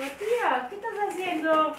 Matías, ¿qué estás haciendo?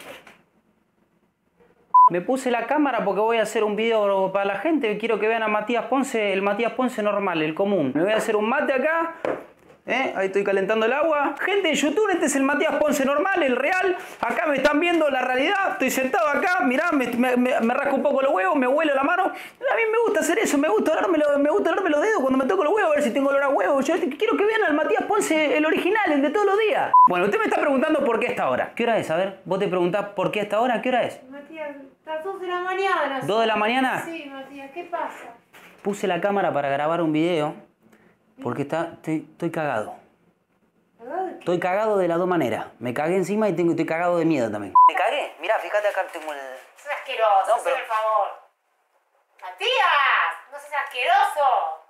Me puse la cámara porque voy a hacer un video para la gente. Quiero que vean a Matías Ponce, el Matías Ponce normal, el común. Me voy a hacer un mate acá. Ahí estoy calentando el agua. Gente de YouTube, este es el Matías Ponce normal, el real. Acá me están viendo la realidad. Estoy sentado acá, mirá, me rasco un poco los huevos, me huelo la mano. A mí me gusta hacer eso, me gusta olerme los dedos cuando me toco los huevos, a ver si tengo olor a huevo. Yo quiero que vean al Matías Ponce, el original, el de todos los días. Bueno, usted me está preguntando por qué a esta hora. ¿Qué hora es? A ver, vos te preguntás por qué a esta hora. ¿Qué hora es? Matías, las 2 de la mañana. ¿2 de la mañana? Sí, Matías, ¿qué pasa? Puse la cámara para grabar un video porque estoy cagado. Estoy cagado de las dos maneras. Me cagué encima y estoy cagado de miedo también. ¿Me cagué? Mirá, fíjate acá tengo el... Sos asqueroso, No, pero... hazme el favor. ¡Matías! ¡No seas asqueroso!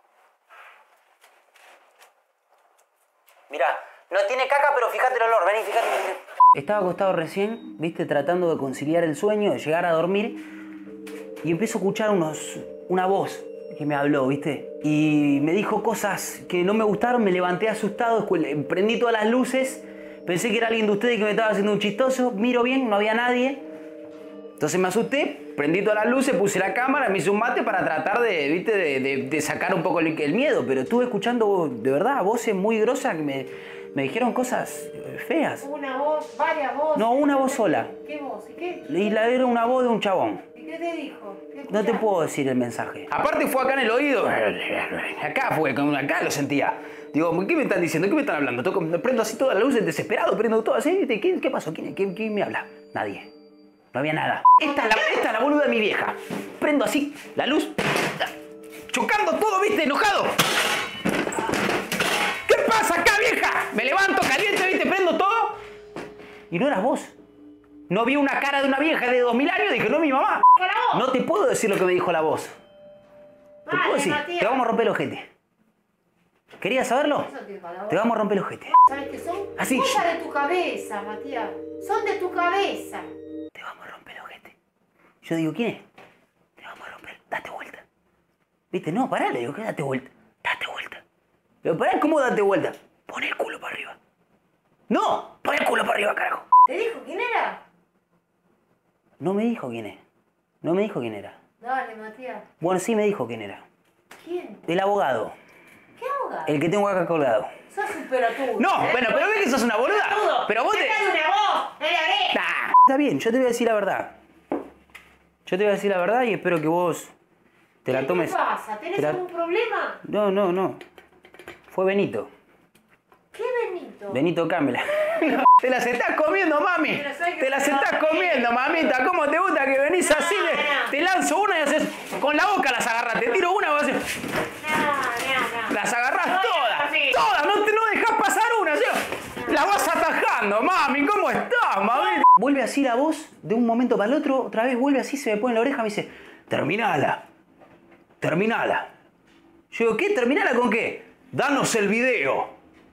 Mirá, no tiene caca, pero fíjate el olor. Vení, fíjate. Estaba acostado recién, viste, tratando de conciliar el sueño, de llegar a dormir. Y empiezo a escuchar una voz que me habló, viste. Y me dijo cosas que no me gustaron, me levanté asustado, prendí todas las luces. Pensé que era alguien de ustedes que me estaba haciendo un chistoso. Miro bien, no había nadie. Entonces me asusté, prendí todas las luces, puse la cámara, me hice un mate para tratar de, ¿viste? de sacar un poco el miedo. Pero estuve escuchando, de verdad, voces muy grosas que me dijeron cosas feas. Una voz, varias voces. No, una voz sola. ¿Qué voz? ¿Y qué? Y la era una voz de un chabón. ¿Y qué te dijo? No te puedo decir el mensaje. Aparte fue acá en el oído. Acá fue, acá lo sentía. Digo, ¿qué me están diciendo? ¿Qué me están hablando? Prendo así todas las luces, desesperado, prendo todo así. ¿Qué pasó? ¿Quién me habla? Nadie. No había nada. Esta es la boluda de mi vieja. Prendo así la luz. Chocando todo, ¿viste? Enojado. ¿Qué pasa acá, vieja? Me levanto caliente, ¿viste? Prendo todo. Y no eras vos. No vi una cara de una vieja de 2000 años y dije, no, mi mamá. No te puedo decir lo que me dijo la voz. Te puedo decir, Matías. te vamos a romper el ojete. ¿Querías saberlo? Te vamos a romper el ojete. ¿Sabes qué son? Así. Cosas de tu cabeza, Matías. Son de tu cabeza. Te vamos a romper el ojete. Yo digo, ¿quién es? Te vamos a romper. Date vuelta. ¿Viste? No, pará, le digo, que date vuelta. Date vuelta. Pero pará, ¿cómo date vuelta? Pon el culo para arriba. No, pon el culo para arriba, carajo. ¿Te dijo quién era? No me dijo quién es. No me dijo quién era. Dale, Matías. Bueno, sí me dijo quién era. ¿Quién? El abogado. ¿Qué abogado? El que tengo acá colgado. Sos un pelotudo. No, bueno, pero ves que sos una boluda. Pelotudo. Pero vos te... ¡Sácate una voz! ¡No le hablé! Nah, está bien, yo te voy a decir la verdad. Yo te voy a decir la verdad y espero que vos te la tomes... ¿Qué pasa? ¿Tenés algún problema? No. Fue Benito. ¿Qué Benito? Benito Cámela. Te las estás comiendo, mami. Te las estás comiendo, mamita. ¿Cómo te gusta que venís así? Te lanzo una y haces... Con la boca las agarras. Te tiro una y vas a hacer... No. Las agarrás No, todas. sí. Todas. No dejás pasar una. ¿Sí? La vas atajando, mami. ¿Cómo estás, mami? Vuelve así la voz de un momento para el otro. Otra vez vuelve así, se me pone en la oreja y me dice... Terminala. Yo digo, ¿qué? ¿Terminala con qué? Danos el video.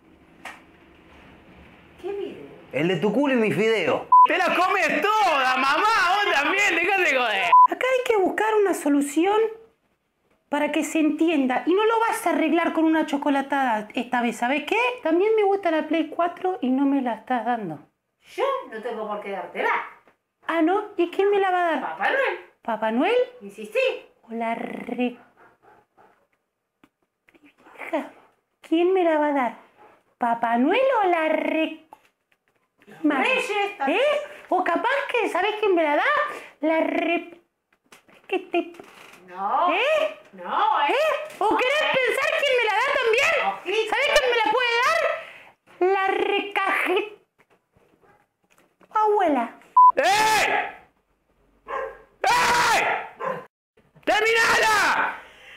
¿Qué video? El de tu culo y mi fideo. ¡Te la comes toda, mamá! ¡Vos también! ¡Dejate joder! Acá hay que buscar una solución para que se entienda. Y no lo vas a arreglar con una chocolatada esta vez. ¿Sabes qué? También me gusta la Play 4 y no me la estás dando. Yo no tengo por qué dártela. Ah, ¿no? ¿Y quién me la va a dar? Papá Noel. ¿Papá Noel? Insistí. ¿O la re... vieja? ¿Quién me la va a dar? ¿Papá Noel o la re... Reyes. ¿Eh? O capaz que, ¿sabes quién me la da? La re... que te... No. ¿Eh? No, ¿O querés pensar quién me la da también? Ojito. ¿Sabés quién me la puede dar? La recaje... abuela. ¡Ey! ¡Ey! ¡Terminala!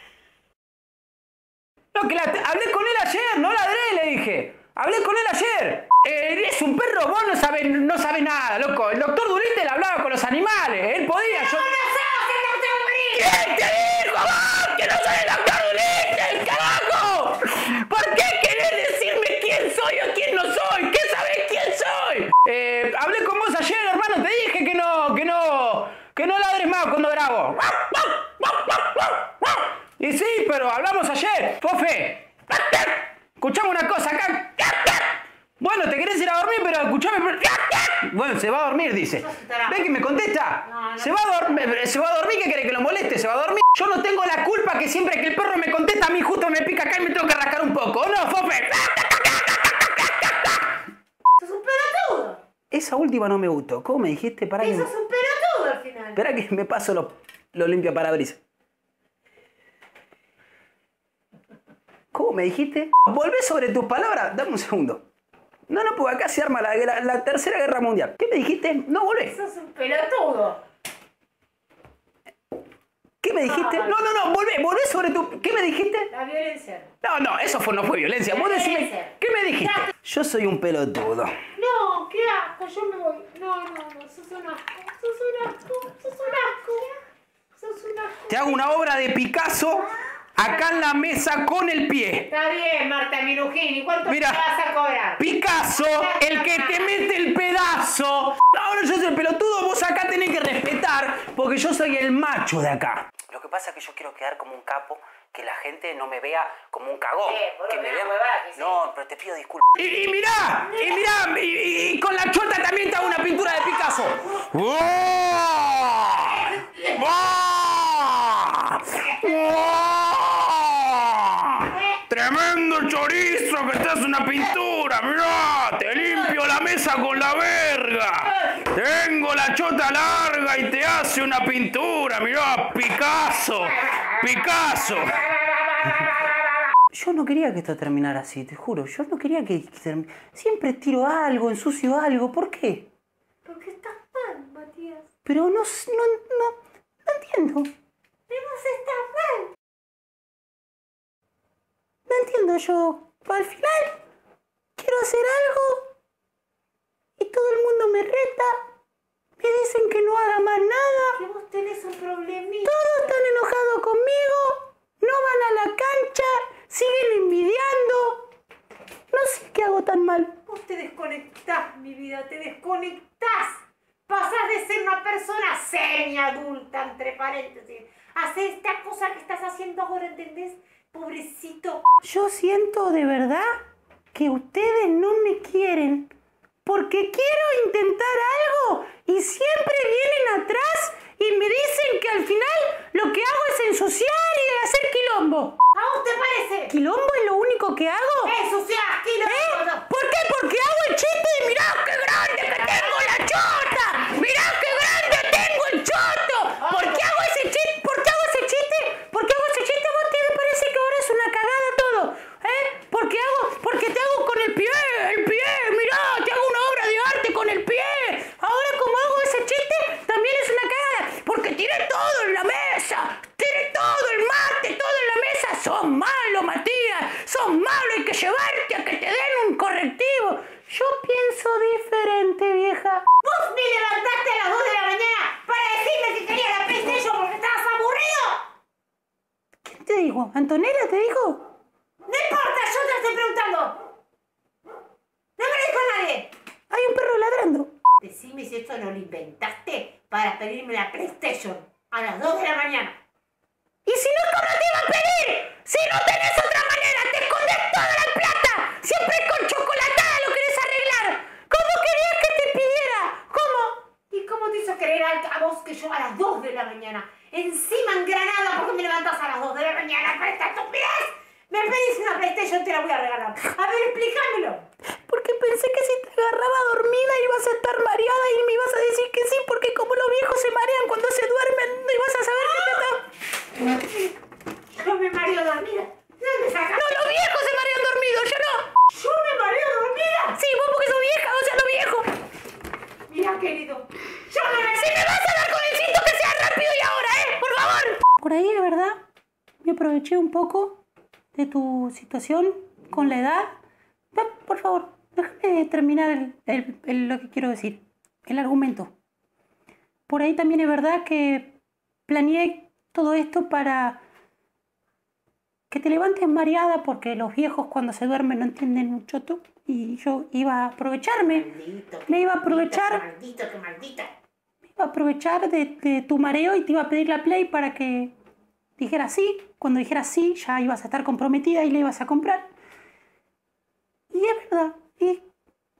No, que hablé con él ayer, no ladré, le dije. Hablé con él ayer. Es un perro, vos no sabés nada, loco. El doctor Durite le hablaba con los animales. Él podía, yo... ¿Quién te dijo vos que no soy el doctor Durite, carajo? ¿Por qué querés decirme quién soy o quién no soy? ¿Qué sabés quién soy? Hablé con vos ayer, hermano, te dije que no ladres más cuando grabo. Y sí, pero hablamos ayer, Fofe. Escuchame una cosa acá. Vos Bueno, te querés ir a dormir, pero escuchame. Bueno, se va a dormir, dice. ¿Ves que me contesta? No. Se va a dormir, ¿qué quiere que lo moleste? Se va a dormir. Yo no tengo la culpa que siempre que el perro me contesta a mí justo me pica acá y me tengo que rascar un poco. ¿O no, Fofe? ¡Sos un pelotudo! Esa última no me gustó. ¿Cómo me dijiste? Para que... ¡Sos un pelotudo al final! Espera que me paso lo limpia parabrisas. ¿Cómo me dijiste? Volvé sobre tus palabras. Dame un segundo. No, porque acá se arma la tercera guerra mundial. ¿Qué me dijiste? No, volvé. ¡Sos un pelotudo! ¿Qué me dijiste? No, volvé sobre tu... ¿Qué me dijiste? La violencia. No, eso no fue violencia. Vos decime, ¿qué me dijiste? Yo soy un pelotudo. No, qué asco, yo me voy. No, sos un asco. Te hago una obra de Picasso acá en la mesa con el pie. Está bien, Marta Minujín. ¿Y cuánto Mira, te vas a cobrar? Picasso, el que te mete el pedazo. Ahora yo soy el pelotudo, vos acá tenés que respetar, porque yo soy el macho de acá. Lo que pasa es que yo quiero quedar como un capo, que la gente no me vea como un cagón. Que me vea... No, pero te pido disculpas. Y mirá, y con la chota también te hago una pintura de Picasso. ¡Tremendo chorizo que te hace una pintura! ¡Mirá! ¡Te limpio la mesa con la verga! ¡Tengo la chota larga y te hace una pintura! ¡Mirá! ¡Picasso! ¡Picasso! Yo no quería que esto terminara así, te juro. Yo no quería que siempre tiro algo, ensucio algo. ¿Por qué? Porque estás mal, Matías. Pero no entiendo. Pero vos estás mal. No entiendo, yo al final quiero hacer algo y todo el mundo me reta, me dicen que no haga más nada. Que vos tenés un problemita. Todos están enojados conmigo, no van a la cancha, siguen envidiando. No sé qué hago tan mal. Vos te desconectás, mi vida, te desconectás. Pasás de ser una persona semi-adulta, entre paréntesis, a hacer esta cosa que estás haciendo ahora, ¿entendés? Pobrecito. Yo siento de verdad que ustedes no me quieren porque quiero intentar algo y siempre vienen atrás y me dicen que al final lo que hago es ensuciar y hacer quilombo. ¿A vos te parece? ¿Quilombo es lo único que hago? Ensuciar, quilombo. ¿Por qué? Porque hago el chiste y mirá qué grande que tengo la chota. Mirá qué grande tengo el choto. ¿Por qué hago ese chiste? ¿Por qué hago ese chiste? ¿Por qué hago ese chiste? ¿A vos te parece que ahora es una cagada todo? Porque te hago con el pie, mirá, te hago una obra de arte con el pie. Ahora como hago ese chiste, también es una cagada. Porque tiré todo en la mesa, tiré todo el mate, todo en la mesa. Sos malo, Matías, sos malo, hay que llevarte a que te den un correctivo. Yo pienso diferente, vieja. Vos me levantaste a las 2 de la mañana para decirme que querías la PlayStation porque estabas aburrido. ¿Quién te dijo? ¿Antonella te dijo? No importa, yo te estoy preguntando. No me lo dijo nadie. Hay un perro ladrando. Decime si esto no lo inventaste para pedirme la PlayStation a las 2 de la mañana. ¿Y si no, cómo te iba a pedir? Si no tenés otra manera, te escondes toda la plata. Siempre con chocolatada lo querés arreglar. ¿Cómo querías que te pidiera? ¿Cómo? ¿Y cómo te hizo creer a vos que yo a las 2 de la mañana, encima en Granada, porque me levantás a las 2 de la mañana para esta estupidez? Me pedís una PlayStation, te la voy a regalar. A ver, explícamelo. Porque pensé que si te agarraba dormida ibas a estar mareada y me ibas a decir que sí, porque como los viejos se marean cuando se duermen, no ibas a saber que te estaba... Yo me mareo dormida. ¿De dónde sacas? No, los viejos se marean dormidos, yo no. ¿Yo me mareo dormida? Sí, vos porque sos vieja, o sea, los viejos. Mira, querido, yo me mareo. Si me vas a dar con el cinto, que sea rápido y ahora, por favor. Por ahí, de verdad, me aproveché un poco de tu situación con la edad. Por favor, déjame terminar lo que quiero decir, el argumento. Por ahí también es verdad que planeé todo esto para que te levantes mareada porque los viejos cuando se duermen no entienden un choto y yo iba a aprovecharme. Maldito, me iba a aprovechar. Qué maldito. Me iba a aprovechar de tu mareo y te iba a pedir la Play para que dijera sí. Cuando dijera sí, ya ibas a estar comprometida y le ibas a comprar. Y es verdad. Y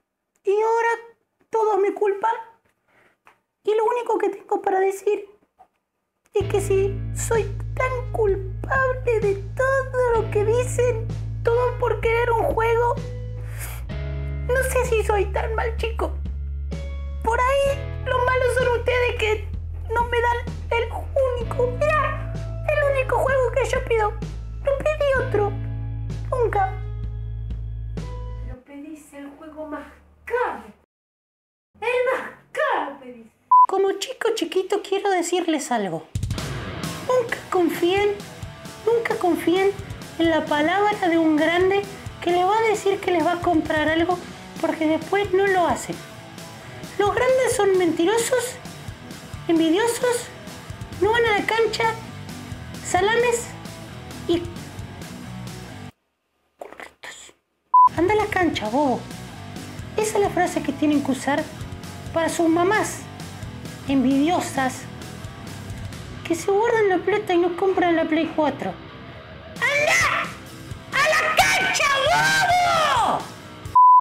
Y ahora todos me culpan. Y lo único que tengo para decir es que si soy tan culpable de todo lo que dicen, todo por querer un juego, no sé si soy tan mal chico. Por ahí lo malo son ustedes que no me dan el único, mira, el único juego que yo pido. No pedí otro, nunca. Pero pedís el juego más caro. El más caro pedís. Como chico chiquito quiero decirles algo. Nunca confíen en la palabra de un grande que le va a decir que les va a comprar algo porque después no lo hace. Los grandes son mentirosos, envidiosos, no van a la cancha, salames y correctos. Anda a la cancha, bobo. Esa es la frase que tienen que usar para sus mamás envidiosas que se guardan la plata y no compran la Play 4.